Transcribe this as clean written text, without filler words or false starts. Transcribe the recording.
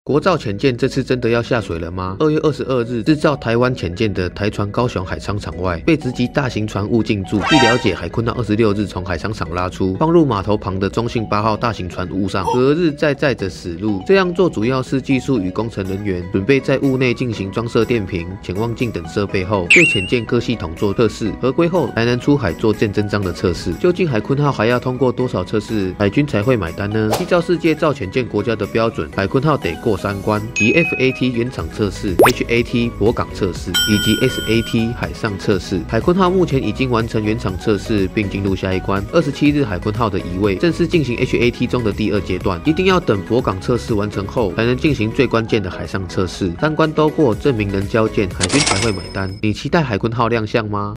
国造潜舰这次真的要下水了吗？2月22日，制造台湾潜舰的台船高雄海商场外被直击大型船坞进驻。据了解，海鲲号26日从海商场拉出，放入码头旁的中信8号大型船坞上，隔日再载着驶入。这样做主要是技术与工程人员准备在坞内进行装设电瓶、潜望镜等设备后，对潜舰各系统做测试，合规后才能出海做舰真章的测试。究竟海鲲号还要通过多少测试，海军才会买单呢？依照世界造潜舰国家的标准，海鲲号得过3关，即 FAT 原厂测试、HAT 泊港测试以及 SAT 海上测试。海鲲号目前已经完成原厂测试，并进入下一关。27日，海鲲号的移位正式进行 HAT 中的第2阶段，一定要等泊港测试完成后，才能进行最关键的海上测试。3关都过，证明能交舰，海军才会买单。你期待海鲲号亮相吗？